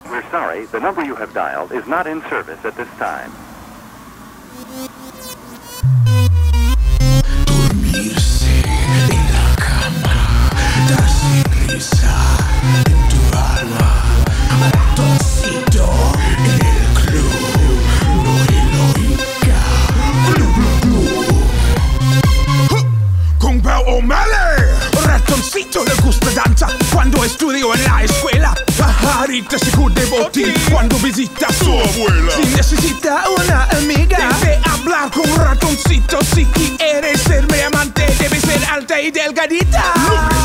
We're sorry, the number you have dialed is not in service at this time. Dormirse en la cama, darse prisa en tu alma, ratoncito en el club, no en oiga, con Pau O'Malley. Ratoncito le gusta danza cuando estudio en la escuela. Pajarita se cubre botín cuando visita a su abuela. Si necesita una amiga, debe hablar con Ratoncito. Si quiere ser mi amante, debe ser alta y delgadita.